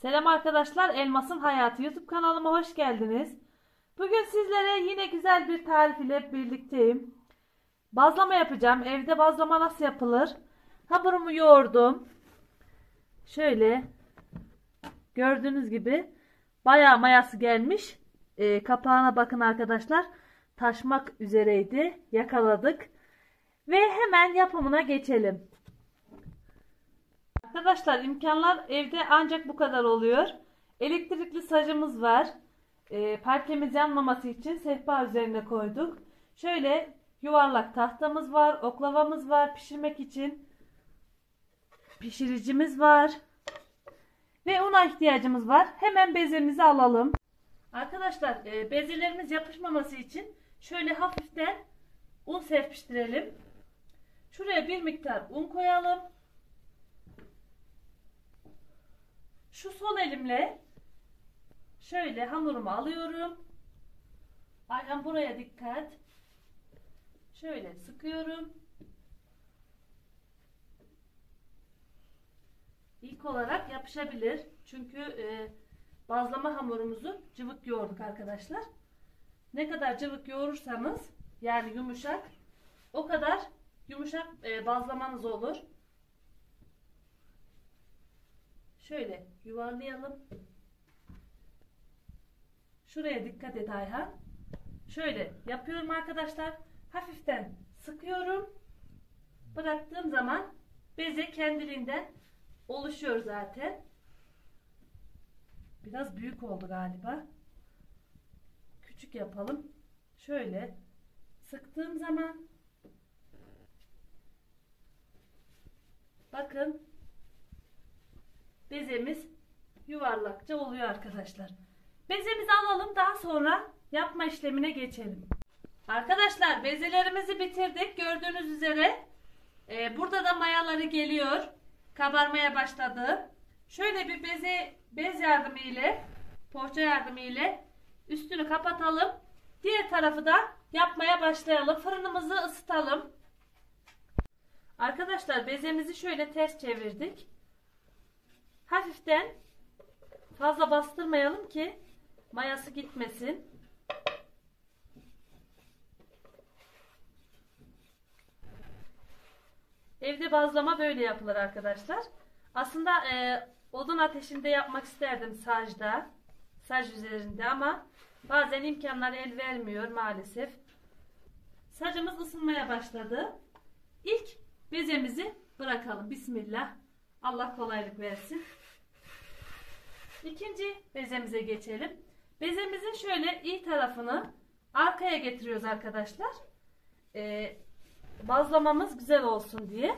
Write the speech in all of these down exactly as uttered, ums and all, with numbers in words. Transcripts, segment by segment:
Selam arkadaşlar, Elmas'ın Hayatı YouTube kanalıma hoş geldiniz. Bugün sizlere yine güzel bir tarif ile birlikteyim. Bazlama yapacağım. Evde bazlama nasıl yapılır? Hamurumu yoğurdum. Şöyle gördüğünüz gibi bayağı mayası gelmiş. E, kapağına bakın arkadaşlar. Taşmak üzereydi. Yakaladık. Ve hemen yapımına geçelim. Arkadaşlar imkanlar evde ancak bu kadar oluyor. Elektrikli sacımız var. E, parkemiz yanmaması için sehpa üzerine koyduk. Şöyle yuvarlak tahtamız var. Oklavamız var pişirmek için. Pişiricimiz var. Ve una ihtiyacımız var. Hemen bezemizi alalım. Arkadaşlar e, bezelerimiz yapışmaması için şöyle hafiften un serpiştirelim. Şuraya bir miktar un koyalım. Şu sol elimle şöyle hamurumu alıyorum. Aynen buraya dikkat. Şöyle sıkıyorum. İlk olarak yapışabilir. Çünkü e, bazlama hamurumuzu cıvık yoğurduk arkadaşlar. Ne kadar cıvık yoğurursanız yani yumuşak o kadar yumuşak e, bazlamanız olur. Şöyle yuvarlayalım. Şuraya dikkat et Ayhan. Şöyle yapıyorum arkadaşlar. Hafiften sıkıyorum. Bıraktığım zaman beze kendiliğinden oluşuyor zaten. Biraz büyük oldu galiba. Küçük yapalım. Şöyle sıktığım zaman bakın bezemiz yuvarlakça oluyor arkadaşlar. Bezemizi alalım, daha sonra yapma işlemine geçelim. Arkadaşlar bezelerimizi bitirdik. Gördüğünüz üzere e, burada da mayaları geliyor. Kabarmaya başladı. Şöyle bir beze bez yardımı ile poğaça yardımı ile üstünü kapatalım. Diğer tarafı da yapmaya başlayalım. Fırınımızı ısıtalım. Arkadaşlar bezemizi şöyle ters çevirdik. Hafiften fazla bastırmayalım ki mayası gitmesin. Evde bazlama böyle yapılır arkadaşlar. Aslında e, odun ateşinde yapmak isterdim sacda. Sac üzerinde ama bazen imkanlar el vermiyor maalesef. Sacımız ısınmaya başladı. İlk bezemizi bırakalım. Bismillah. Allah kolaylık versin. İkinci bezemize geçelim. Bezemizin şöyle iyi tarafını arkaya getiriyoruz arkadaşlar. Ee, bazlamamız güzel olsun diye.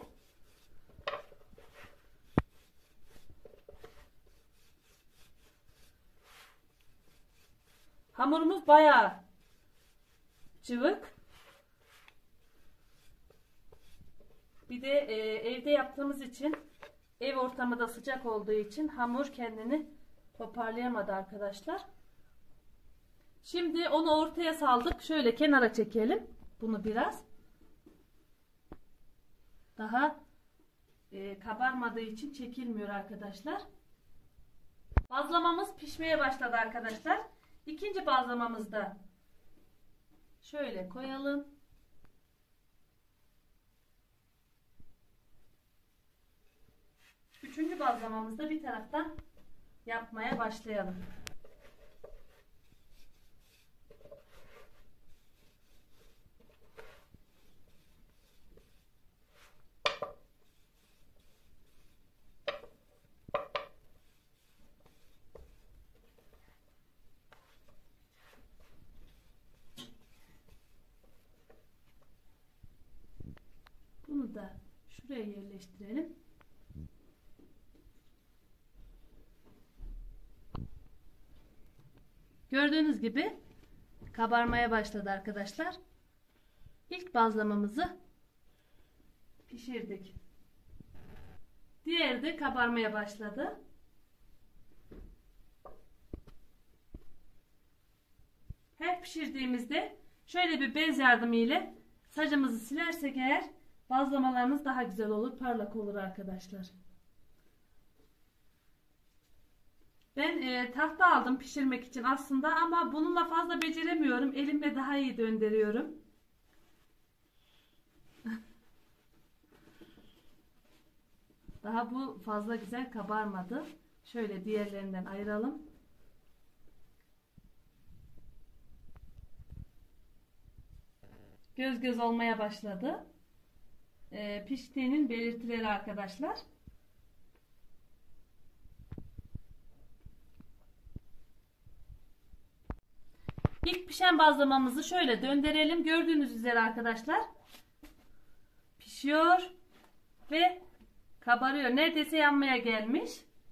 Hamurumuz bayağı cıvık. Bir de e, evde yaptığımız için ev ortamı da sıcak olduğu için hamur kendini toparlayamadı arkadaşlar. Şimdi onu ortaya saldık. Şöyle kenara çekelim. Bunu biraz. Daha e, kabarmadığı için çekilmiyor arkadaşlar. Bazlamamız pişmeye başladı arkadaşlar. İkinci bazlamamızı da şöyle koyalım. Üçüncü bazlamamızda bir taraftan yapmaya başlayalım. Bunu da şuraya yerleştirelim. Gördüğünüz gibi kabarmaya başladı arkadaşlar. İlk bazlamamızı pişirdik. Diğeri de kabarmaya başladı. Her pişirdiğimizde şöyle bir bez yardımı ile sacımızı silersek eğer bazlamalarımız daha güzel olur, parlak olur arkadaşlar. Ben e, tahta aldım pişirmek için aslında ama bununla fazla beceremiyorum. Elimle daha iyi döndürüyorum. Daha bu fazla güzel kabarmadı. Şöyle diğerlerinden ayıralım. Göz göz olmaya başladı. E, piştiğinin belirtileri arkadaşlar. İlk pişen bazlamamızı şöyle döndürelim. Gördüğünüz üzere arkadaşlar pişiyor ve kabarıyor. Neredeyse yanmaya gelmiş.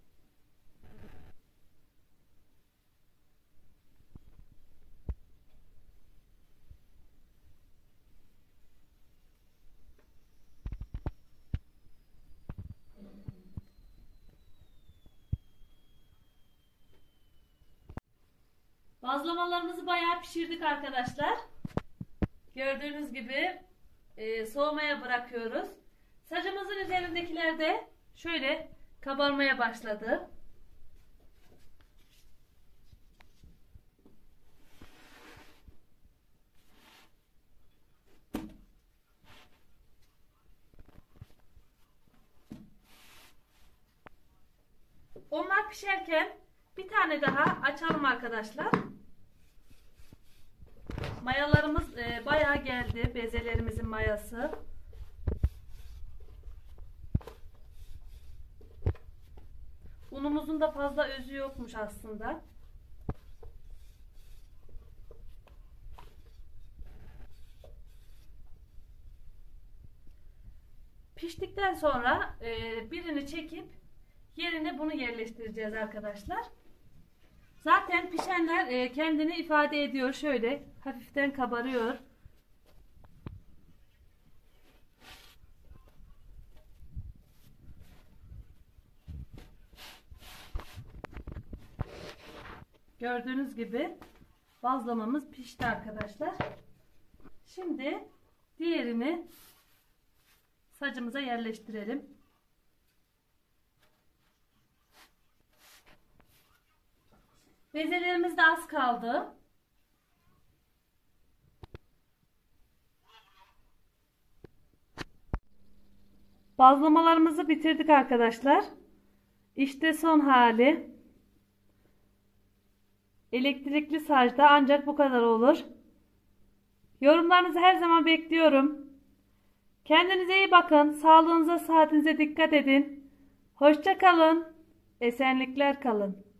Bazlamalarımızı bayağı pişirdik arkadaşlar. Gördüğünüz gibi e, soğumaya bırakıyoruz. Sacımızın üzerindekiler de şöyle kabarmaya başladı. Onlar pişerken bir tane daha açalım arkadaşlar. Mayalarımız e, bayağı geldi. Bezelerimizin mayası. Unumuzun da fazla özü yokmuş aslında. Piştikten sonra e, birini çekip yerine bunu yerleştireceğiz arkadaşlar. Zaten pişenler e, kendini ifade ediyor. Şöyle hafiften kabarıyor. Gördüğünüz gibi bazlamamız pişti arkadaşlar. Şimdi diğerini sacımıza yerleştirelim. Bezelerimiz de az kaldı. Bazlamalarımızı bitirdik arkadaşlar. İşte son hali. Elektrikli sacda ancak bu kadar olur. Yorumlarınızı her zaman bekliyorum. Kendinize iyi bakın. Sağlığınıza, sıhhatinize dikkat edin. Hoşça kalın. Esenlikler kalın.